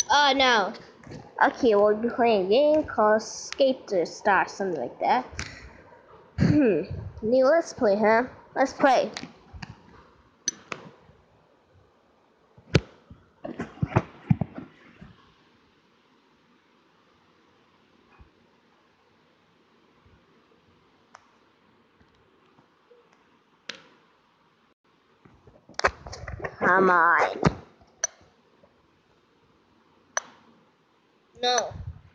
Oh no. Okay, we'll be playing a game called Skate to Star, something like that. New let's play, huh? Let's play. Come on. No.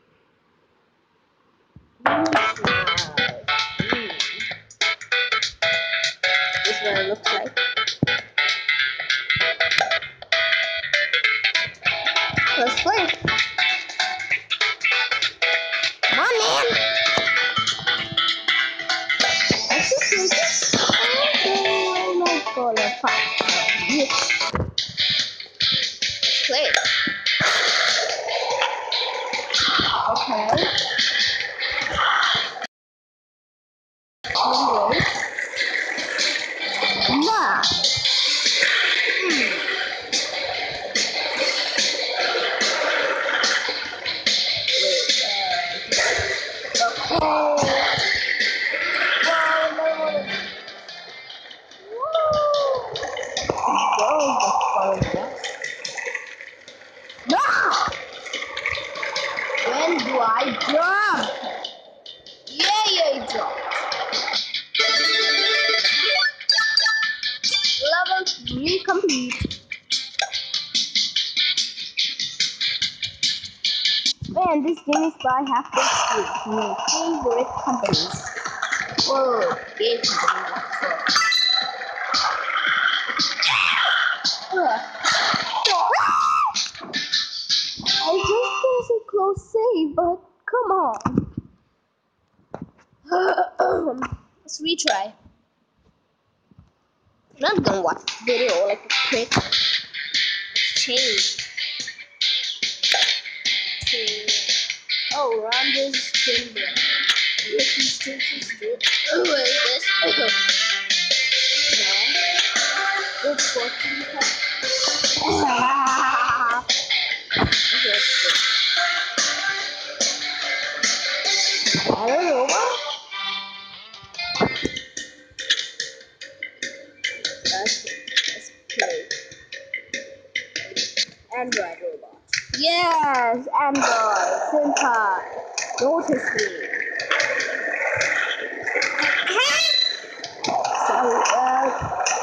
This is what it looks like. Let's play. Come on, man. Let's just do this. Okay, I'm not gonna fight. Yes. Let's play. Okay. Anyways. Nah. When do I jump? Yeah, jump. Level 3 complete. Man, this game is by Half Baked Sweets, my favorite companies. Whoa, game company. I just was a close save, but come on. Let's retry. I'm not gonna watch the video like a quick change. Oh, Ronda's Timber. Ricky's Timber. Oh, wait, this. No. Good fortune. I don't know what. Let's play. Android robot. Yes, Android. Senpai. Notice me. Sorry,